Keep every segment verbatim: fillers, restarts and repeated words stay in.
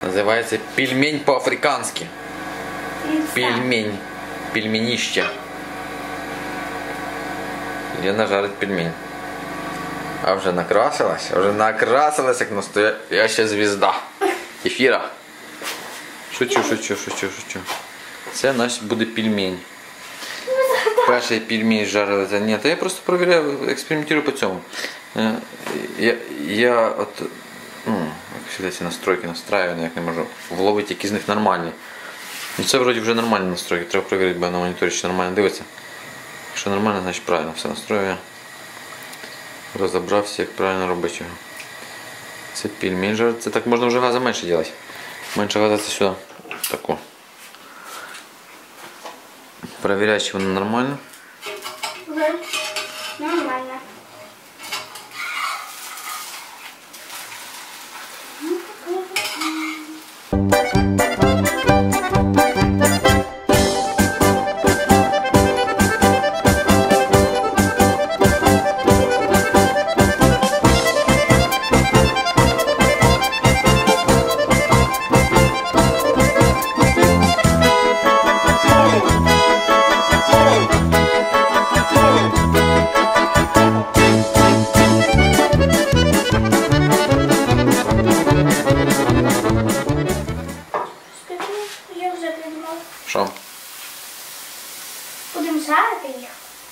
Називається пельмень по-африканськи. Пельмень. Пельменище. Лена жарить пельмень. А вже накрасилась? Вже накрасилась, як настояща звізда. Ефіра. Шучу, шучу, шучу, шучу. Це наш буде пельмень. Перший пельмень жарили. Ні, то я просто провіряю, експериментую по цьому. Я, я от, ну, як завжди ці настройки настраюю, ніяк не можу вловити, які з них нормальні. І це вроді вже нормальні настройки, треба перевірити, бо на моніторі чи нормально дивиться. Якщо нормально, значить правильно все настроюю. Розібрався, як правильно робити його. Це пельмень жарить. Це так можна вже газа менше робити. Менше газа це сюди. Таку. Перевіряю, чи воно нормально. Нормально. Що? Будемо жарити їх.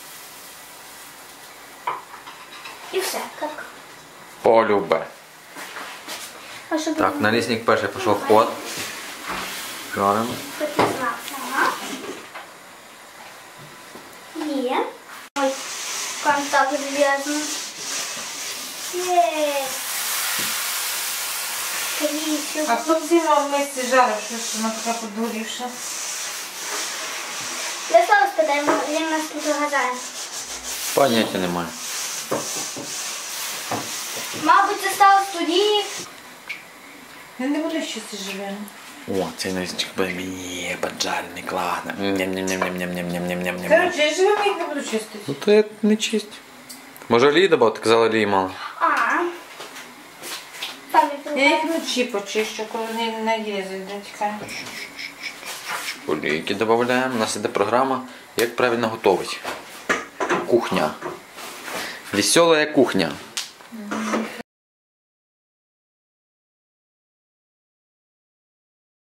І все, так. Полюбе. А що Так, налісник перший пішов в ход. Жаримо. Ага. Є. Ой, контакт зв'язано. Є. Крісю. А хто зима в місці жарив, що вона така подурівша? Я стала спитаємо, він нас тут вгадає. Поняття немає. Мабуть, це стало в студії. Я не буду щось живе. О, цей налісник буде мені поджарений, класно. Ням-ням-ням-ням-ням-ням-ням-ням-ням. Коротше, я живем їх не буду чистити. Ну то я не чисть. Може олії добавити? Ти казала, олії мало. А. Там Я їх вночі почищу, коли вони не наїздять, дядька. Олійки додаємо. У нас іде програма, як правильно готувати. Кухня. Веселая кухня.